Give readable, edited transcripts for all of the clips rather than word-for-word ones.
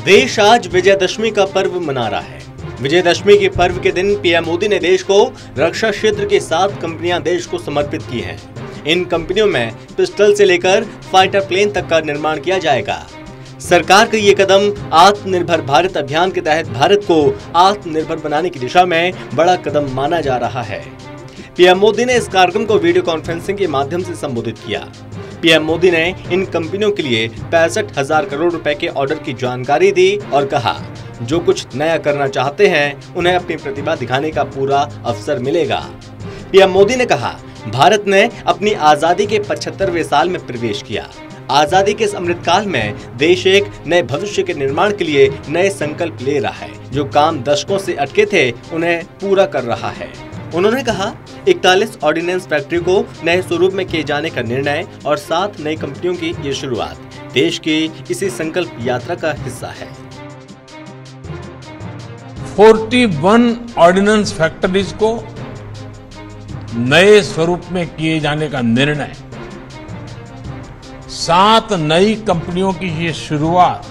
देश आज विजयदशमी का पर्व मना रहा है। विजयदशमी के पर्व के दिन पीएम मोदी ने देश को रक्षा क्षेत्र की 7 कंपनियां देश को समर्पित की हैं। इन कंपनियों में पिस्टल से लेकर फाइटर प्लेन तक का निर्माण किया जाएगा। सरकार का ये कदम आत्मनिर्भर भारत अभियान के तहत भारत को आत्मनिर्भर बनाने की दिशा में बड़ा कदम माना जा रहा है। पीएम मोदी ने इस कार्यक्रम को वीडियो कॉन्फ्रेंसिंग के माध्यम से संबोधित किया। पीएम मोदी ने इन कंपनियों के लिए 65,000 करोड़ रुपए के ऑर्डर की जानकारी दी और कहा, जो कुछ नया करना चाहते हैं उन्हें अपनी प्रतिभा दिखाने का पूरा अवसर मिलेगा। पीएम मोदी ने कहा, भारत ने अपनी आजादी के 75वें साल में प्रवेश किया। आजादी के इस अमृतकाल में देश एक नए भविष्य के निर्माण के लिए नए संकल्प ले रहा है। जो काम दशकों से अटके थे उन्हें पूरा कर रहा है। उन्होंने कहा, 41 ऑर्डिनेंस फैक्ट्री को नए स्वरूप में किए जाने का निर्णय और 7 नई कंपनियों की ये शुरुआत देश की इसी संकल्प यात्रा का हिस्सा है। 41 ऑर्डिनेंस फैक्ट्रीज को नए स्वरूप में किए जाने का निर्णय, 7 नई कंपनियों की ये शुरुआत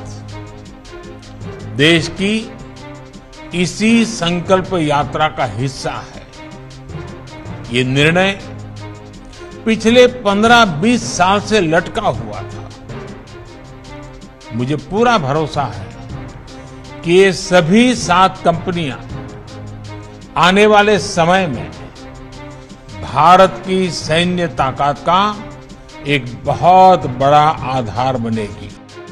देश की इसी संकल्प यात्रा का हिस्सा है। ये निर्णय पिछले 15-20 साल से लटका हुआ था। मुझे पूरा भरोसा है कि ये सभी 7 कंपनियां आने वाले समय में भारत की सैन्य ताकत का एक बहुत बड़ा आधार बनेगी।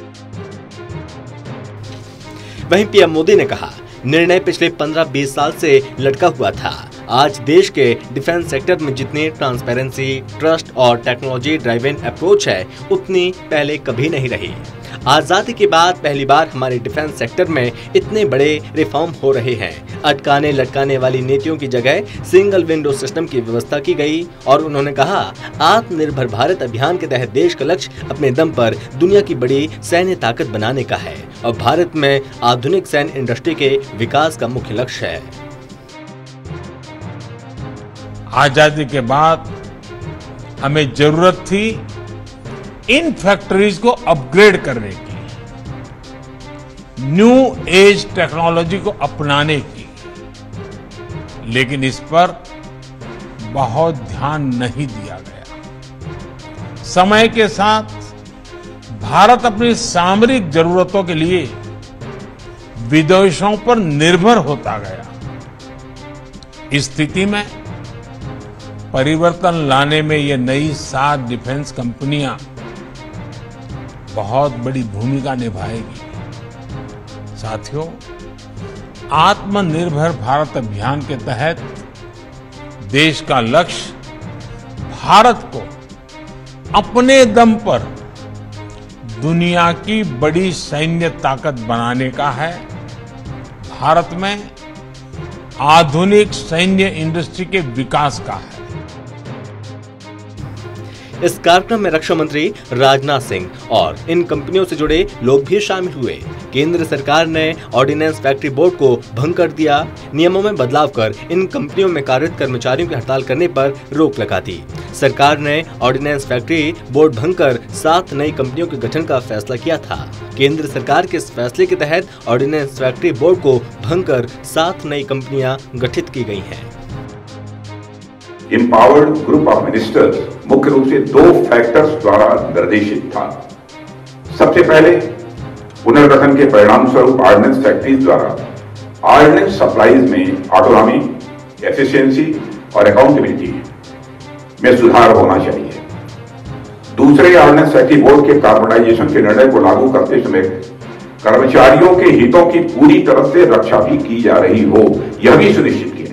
वहीं पीएम मोदी ने कहा, निर्णय पिछले 15-20 साल से लटका हुआ था। आज देश के डिफेंस सेक्टर में जितनी ट्रांसपेरेंसी, ट्रस्ट और टेक्नोलॉजी ड्राइवन अप्रोच है उतनी पहले कभी नहीं रही। आजादी के बाद पहली बार हमारे डिफेंस सेक्टर में इतने बड़े रिफॉर्म हो रहे हैं। अटकाने लटकाने वाली नीतियों की जगह सिंगल विंडो सिस्टम की व्यवस्था की गई और उन्होंने कहा, आत्मनिर्भर भारत अभियान के तहत देश का लक्ष्य अपने दम पर दुनिया की बड़ी सैन्य ताकत बनाने का है और भारत में आधुनिक सैन्य इंडस्ट्री के विकास का मुख्य लक्ष्य है। आजादी के बाद हमें जरूरत थी इन फैक्ट्रीज को अपग्रेड करने की, न्यू एज टेक्नोलॉजी को अपनाने की, लेकिन इस पर बहुत ध्यान नहीं दिया गया। समय के साथ भारत अपनी सामरिक जरूरतों के लिए विदेशों पर निर्भर होता गया। इस स्थिति में परिवर्तन लाने में ये नई 7 डिफेंस कंपनियां बहुत बड़ी भूमिका निभाएगी। साथियों, आत्मनिर्भर भारत अभियान के तहत देश का लक्ष्य भारत को अपने दम पर दुनिया की बड़ी सैन्य ताकत बनाने का है। भारत में आधुनिक सैन्य इंडस्ट्री के विकास का है। इस कार्यक्रम में रक्षा मंत्री राजनाथ सिंह और इन कंपनियों से जुड़े लोग भी शामिल हुए। केंद्र सरकार ने ऑर्डिनेंस फैक्ट्री बोर्ड को भंग कर दिया। नियमों में बदलाव कर इन कंपनियों में कार्यरत कर्मचारियों की हड़ताल करने पर रोक लगा दी। सरकार ने ऑर्डिनेंस फैक्ट्री बोर्ड भंग कर 7 नई कंपनियों के गठन का फैसला किया था। केंद्र सरकार के इस फैसले के तहत ऑर्डिनेंस फैक्ट्री बोर्ड को भंग कर 7 नई कंपनियां गठित की गई हैं। एम्पावर्ड ग्रुप ऑफ मिनिस्टर्स मुख्य रूप से 2 फैक्टर्स द्वारा निर्देशित था। सबसे पहले पुनर्गठन के परिणाम स्वरूप ऑर्डिनेंस फैक्ट्रीज द्वारा ऑर्डिनेंस सप्लाईज में ऑटोनॉमी, एफिशिएंसी और अकाउंटेबिलिटी में सुधार होना चाहिए। दूसरे, ऑर्डिनेंस फैक्ट्री बोर्ड के कॉर्पोरेटाइजेशन के निर्णय को लागू करते समय कर्मचारियों के हितों की पूरी तरह से रक्षा भी की जा रही हो, यह भी सुनिश्चित किया।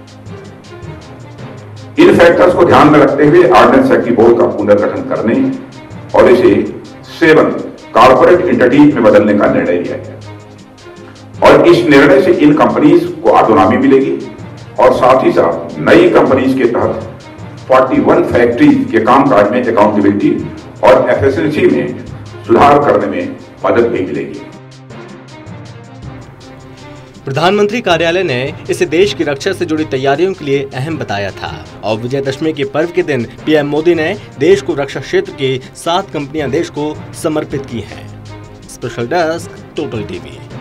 इन फैक्टर्स को ध्यान में रखते हुए ऑर्डिनेंस फैक्ट्री बोर्ड का पुनर्गठन करने और इसे 7 कॉर्पोरेट एंटिटीज में बदलने का निर्णय लिया गया और इस निर्णय से इन कंपनीज को ऑटोनॉमी मिलेगी और साथ ही साथ नई कंपनीज के तहत 41 फैक्ट्रीज के कामकाज में अकाउंटेबिलिटी और एफिशिएंसी में सुधार करने में मदद भी मिलेगी। प्रधानमंत्री कार्यालय ने इसे देश की रक्षा से जुड़ी तैयारियों के लिए अहम बताया था और विजयदशमी के पर्व के दिन पीएम मोदी ने देश को रक्षा क्षेत्र की 7 कंपनियां देश को समर्पित की हैं। Special desk total TV.